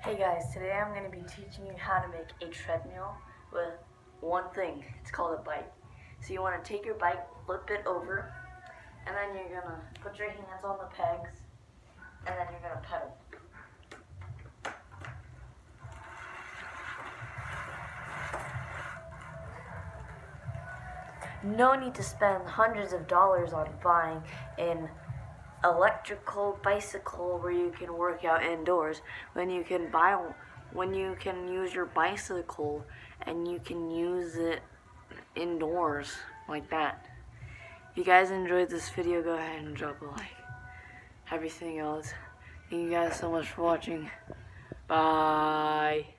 Hey guys, today I'm going to be teaching you how to make a treadmill with one thing. It's called a bike. So you want to take your bike, flip it over, and then you're going to put your hands on the pegs, and then you're going to pedal. No need to spend hundreds of dollars on buying an electrical bicycle where you can work out indoors when you can use your bicycle and you can use it indoors like that. If you guys enjoyed this video, go ahead and drop a like. Everything else, thank you guys so much for watching. Bye.